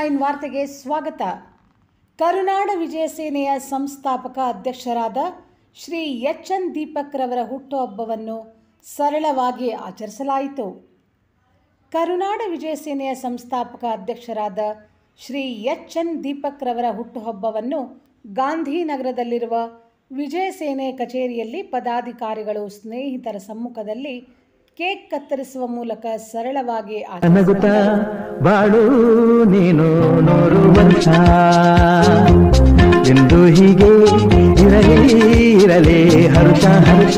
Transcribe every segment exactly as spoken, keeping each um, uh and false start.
Nine ವಾರ್ತೆಗೆ ಸ್ವಾಗತ. ಕರುನಾಡ ವಿಜಯ ಸೇನೆಯ ಸಂಸ್ಥಾಪಕ ಅಧ್ಯಕ್ಷರಾದ ಶ್ರೀ ಎಚ್ ಎನ್ ದೀಪಕ್ ರವರ ಹುಟ್ಟುಹಬ್ಬವನ್ನು ಸರಳವಾಗಿ ಆಚರಿಸಲಾಯಿತು. ಕರುನಾಡ ವಿಜಯ ಸೇನೆಯ ಸಂಸ್ಥಾಪಕ ಅಧ್ಯಕ್ಷರಾದ ಶ್ರೀ ಎಚ್ ಎನ್ ದೀಪಕ್ ರವರ ಹುಟ್ಟುಹಬ್ಬವನ್ನು ಗಾಂಧಿನಗರದಲ್ಲಿರುವ ವಿಜಯ ಸೇನೆ ಕಚೇರಿಯಲ್ಲಿ ಪದಾಧಿಕಾರಿಗಳು ಸ್ನೇಹಿತರ ಸಮ್ಮುಖದಲ್ಲಿ ಕೇಕ್ ಕತ್ತರಿಸುವ ಮೂಲಕ ಸರಳವಾಗಿ ನಗುತ್ತಾ ಬಾಳು ನೀನು ನೂರು ವರ್ಷ ಎಂದು ಹೀಗೆ ಇರಲಿ ಇರಲಿ ಹರ್ಷ ಹರ್ಷ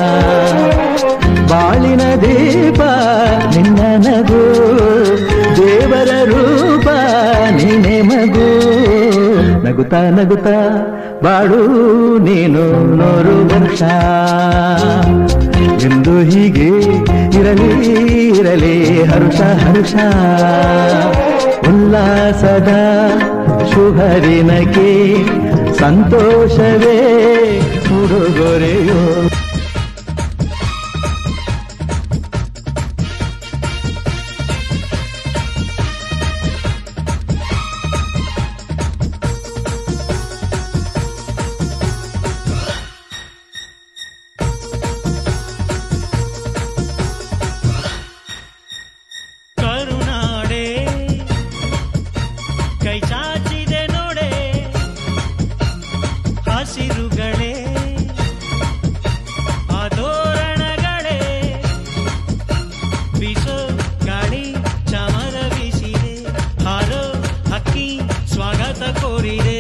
ಬಾಳಿನ ದೀಪ ನಿನ್ನ ನಗು ದೇವರ ರೂಪ ನೀನೆ ಮಗು ನಗುತ್ತಾ ನಗುತ್ತಾ ಬಾಳು ನೀನು ನೂರು ವರ್ಷ ಎಂದು ಹೀಗೆ ಇರಲಿ ಇರಲಿ ಹರ್ಷ ಹರ್ಷ ಉಲ್ಲಾಸದ ಶುಭರಿನಕ್ಕೆ ಸಂತೋಷವೇ ಉಡುಗೊರೆಯೋ. ಕೈ ಚಾಚಿದೆ ನೋಡೆ ಹಸಿರುಗಳೇ ಆದೋರಣಗಳೇ ಬೀಸೋ ಗಾಳಿ ಚಾಮರ ಬೀಸಿದೆ ಹಾರೋ ಹಕ್ಕಿ ಸ್ವಾಗತ ಕೋರಿದೆ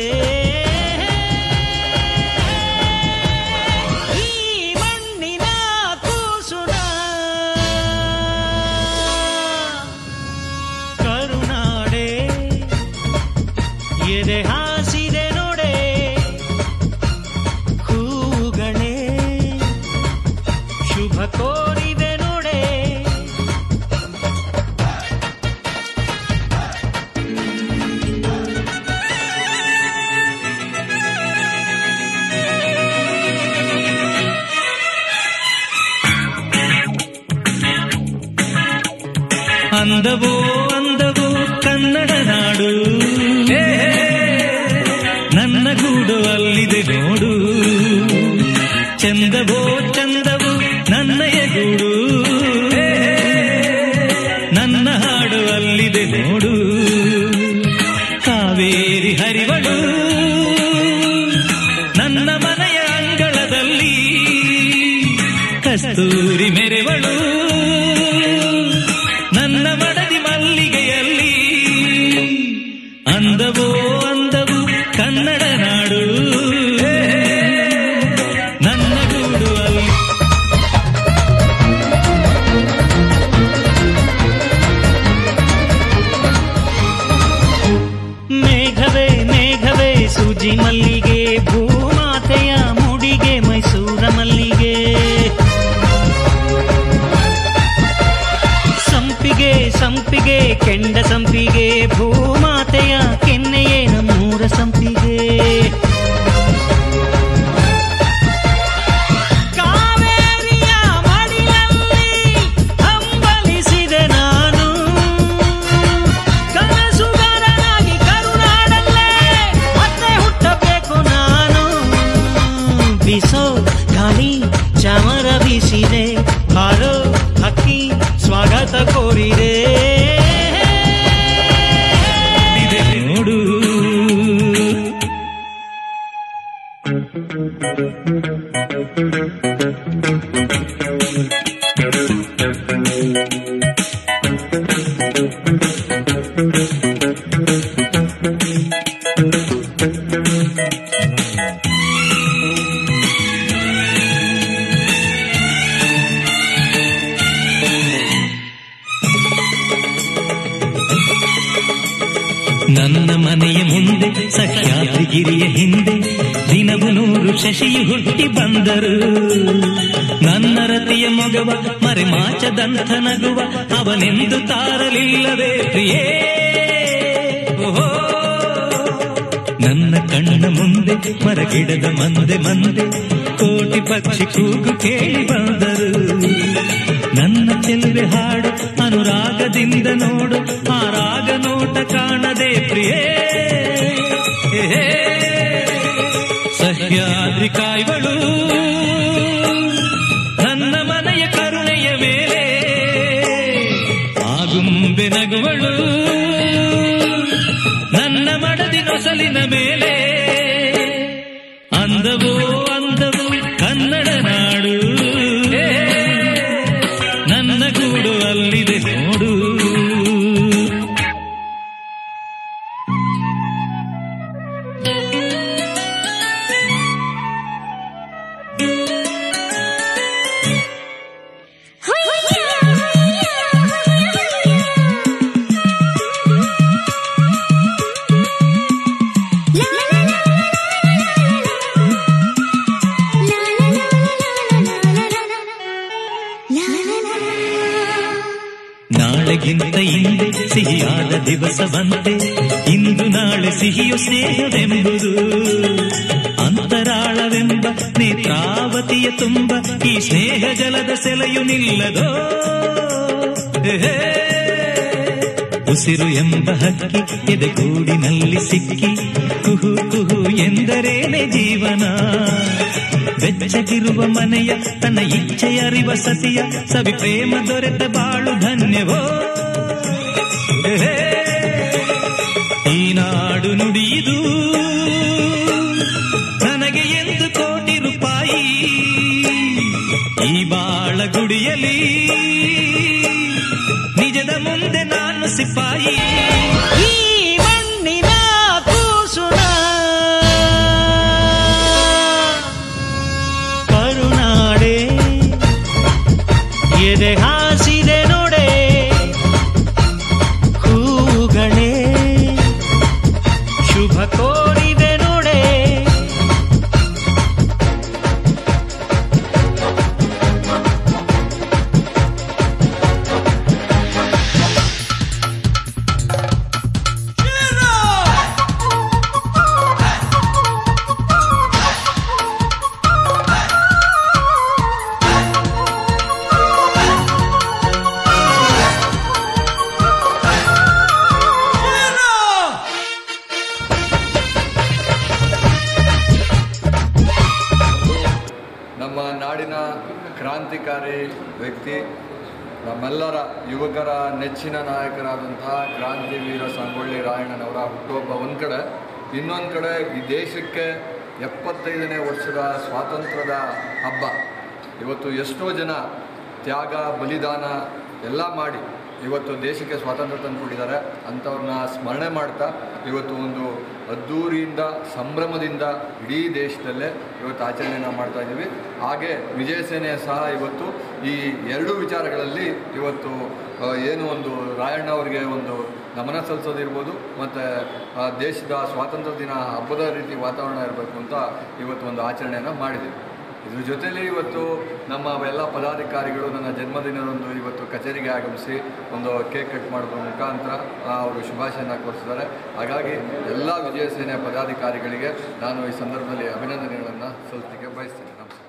ಈ ಮಣ್ಣಿನ ಕೂಸುನ ಕರುನಾಡೆ ಎದೆ ಹಾಸಿದೆ ನೋಡೆ ಹೂಗಳೇ ಶುಭ ಕೋರಿದೆ ನೋಡೆ ಅಂದವೋ ಅಂದವೋ ಕನ್ನಡ ನಾಡು ನನ್ನ ಗೂಡು ಅಲ್ಲಿದೆ ನೋಡು ಚಂದವೋ ಚಂದವು ನನ್ನಯ ಗೂಡು ನನ್ನ ಹಾಡು ಅಲ್ಲಿದೆ ನೋಡು ಕಾವೇರಿ ಹರಿವಳು ನನ್ನ ಮನೆಯ ಅಂಗಳದಲ್ಲಿ ಕಸ್ತೂರಿ ಮೆರೆವಳು ನನ್ನ ಮಡದಿ ಮಲ್ಲಿಗೆಯಲ್ಲಿ ಅಂದವೋ ಅಂದವು ಕನ್ನಡ ನಾಡು ನನ್ನ ಗೂಡು ಅಲ್ಲಿ. ಮೇಘವೇ ಮೇಘವೇ ಸೂಜಿ ಮಲ್ಲಿಗೆ ಭೂಮಾತೆಯ ಮುಡಿಗೆ ಮೈಸೂರ ಮಲ್ಲಿಗೆ ಸಂಪಿಗೆ ಸಂಪಿಗೆ ಕೆಂಡ ಸಂಪಿಗೆ ಭೂಮಾತೆಯ ಕೆನ್ನೆಯೇ ನಮ್ಮೂರ ಸಂಪಿಗೆ ಕಾವೇರಿಯ ಮಡಿಲಲ್ಲಿ ಹಂಬಲಿಸಿದೆ ನಾನು ಕನಸುಗಾರನಾಗಿ ಕರುನಾಡಲ್ಲೇ ಮತ್ತೆ ಹುಟ್ಟಬೇಕು ನಾನು ಬೀಸೋ ಗಾಳಿ ಚಾಮರ ಬೀಸಿದೆ ಹಾರೋ ಹಕ್ಕಿ ಸ್ವಾಗತ ಕೋರಿದೆ ನೋಡು ನನ್ನ ಮನೆಯ ಮುಂದೆ ಸಹ್ಯಾದ್ರಿಗಿರಿಯ ಹಿಂದೆ ದಿನವು ನೂರು ಶಶಿಯು ಹುಟ್ಟಿ ಬಂದರು ನನ್ನ ರತಿಯ ಮೊಗವ ಮರೆ ಮಾಚದಂಥ ನಗುವ ಅವನೆಂದು ತಾರಲಿಲ್ಲವೇ ಪ್ರಿಯೇ ಓಹೋ ನನ್ನ ಕಣ್ಣ ಮುಂದೆ ಮರಗಿಡದ ಮಂದೆ ಮಂದೆ ಕೋಟಿ ಪಕ್ಷಿ ಕೂಗು ಕೇಳಿ ಬಂದರು ನನ್ನ ಚೆಲುವೆ ಹಾಡು ಅನುರಾಗದಿಂದ ನೋಡು ಆ ರಾಗ ನೋಟ ಕಾಣದೆ ಪ್ರಿಯೇ ಸಹ್ಯಾದ್ರಿ ಕಾಯ್ವಳು ನನ್ನ ಮನೆಯ ಕರುಣೆಯ ಮೇಲೆ ಆಗುಂಬೆ ನಗುವಳು ನನ್ನ ಮಡದಿ ನೊಸಲಿನ ಮೇಲೆ ಅಂದವೋ ಅಂದವು ಕನ್ನಡ ನಾಡು ನನ್ನ ಗೂಡು ಅಲ್ಲಿದೆ ನೋಡು ನಾಳೆಗಿಂತ ಹಿಂದೆ ಸಿಹಿಯಾದ ದಿವಸ ಬಂತೆ ಇಂದು ನಾಳೆ ಸಿಹಿಯು ಸ್ನೇಹವೆಂಬುದು ಅಂತರಾಳವೆಂಬ ನೇತ್ರಾವತಿಯ ತುಂಬ ಈ ಸ್ನೇಹ ಜಲದ ಸೆಲೆಯು ನಿಲ್ಲದೋ ಉಸಿರು ಎಂಬ ಹಕ್ಕಿ ಎದೆಗೂಡಿನಲ್ಲಿ ಸಿಕ್ಕಿ ಕುಹು ಕುಹು ಎಂದರೇನೆ ಜೀವನ ಬೆಚ್ಚಗಿರುವ ಮನೆಯ ತನ್ನ ಇಚ್ಛೆಯರಿವ ಸತಿಯ ಸವಿ ಪ್ರೇಮ ದೊರೆತ ಬಾಳು ಧನ್ಯವೋ ಈ ನಾಡು ನುಡಿಯುವುದು ನನಗೆ ಎಂದು ಕೋಟಿ ರೂಪಾಯಿ ಈ ಬಾಳ ಗುಡಿಯಲಿ ನಿಜದ ಮುಂದೆ ನಾನು ಸಿಪಾಯಿ ಈ ಮಣ್ಣಿನ ಕೂಸುನ ಕರುನಾಡೆ ಎದೆ ಹಾಸಿದೆ ನೋಡೆ ಕೂಗಣೆ ಶುಭ ಕೋರಿದೆ ನೋಡೆ ನಮ್ಮ ನಾಡಿನ ಕ್ರಾಂತಿಕಾರಿ ವ್ಯಕ್ತಿ, ನಮ್ಮೆಲ್ಲರ ಯುವಕರ ನೆಚ್ಚಿನ ನಾಯಕರಾದಂತಹ ಕ್ರಾಂತಿವೀರ ಸಂಗೊಳ್ಳಿ ರಾಯಣ್ಣನವರ ಹುಟ್ಟುಹಬ್ಬ ಒಂದು ಕಡೆ, ಇನ್ನೊಂದು ಕಡೆ ಈ ದೇಶಕ್ಕೆ ಎಪ್ಪತ್ತೈದನೇ ವರ್ಷದ ಸ್ವಾತಂತ್ರ್ಯದ ಹಬ್ಬ. ಇವತ್ತು ಎಷ್ಟೋ ಜನ ತ್ಯಾಗ ಬಲಿದಾನ ಎಲ್ಲ ಮಾಡಿ ಇವತ್ತು ದೇಶಕ್ಕೆ ಸ್ವಾತಂತ್ರ್ಯ ತಂದು ಕೊಟ್ಟಿದ್ದಾರೆ. ಅಂಥವ್ರನ್ನ ಸ್ಮರಣೆ ಮಾಡ್ತಾ ಇವತ್ತು ಒಂದು ಅದ್ಧೂರಿಯಿಂದ ಸಂಭ್ರಮದಿಂದ ಇಡೀ ದೇಶದಲ್ಲೇ ಇವತ್ತು ಆಚರಣೆಯನ್ನು ಮಾಡ್ತಾ ಇದ್ದೀವಿ. ಹಾಗೆ ವಿಜಯ ಸೇನೆ ಸಹ ಇವತ್ತು ಈ ಎರಡು ವಿಚಾರಗಳಲ್ಲಿ ಇವತ್ತು ಏನು ಒಂದು ರಾಯಣ್ಣ ಅವರಿಗೆ ಒಂದು ನಮನ ಸಲ್ಲಿಸೋದಿರ್ಬೋದು ಮತ್ತು ದೇಶದ ಸ್ವಾತಂತ್ರ್ಯ ದಿನ ಹಬ್ಬದ ರೀತಿ ವಾತಾವರಣ ಇರಬೇಕು ಅಂತ ಇವತ್ತು ಒಂದು ಆಚರಣೆಯನ್ನು ಮಾಡಿದ್ದೀವಿ. ಇದ್ರ ಜೊತೆಯಲ್ಲಿ ಇವತ್ತು ನಮ್ಮ ಎಲ್ಲ ಪದಾಧಿಕಾರಿಗಳು ನನ್ನ ಜನ್ಮದಿನದಂದು ಇವತ್ತು ಕಚೇರಿಗೆ ಆಗಮಿಸಿ ಒಂದು ಕೇಕ್ ಕಟ್ ಮಾಡೋದ್ರ ಮುಖಾಂತರ ಅವರು ಶುಭಾಶಯನ ಕೋರಿಸಿದ್ದಾರೆ. ಹಾಗಾಗಿ ಎಲ್ಲ ವಿಜಯ ಸೇನೆಯ ಪದಾಧಿಕಾರಿಗಳಿಗೆ ನಾನು ಈ ಸಂದರ್ಭದಲ್ಲಿ ಅಭಿನಂದನೆಗಳನ್ನು ಸಲ್ಲಿಸಲಿಕ್ಕೆ ಬಯಸ್ತೇನೆ. ನಮಸ್ಕಾರ.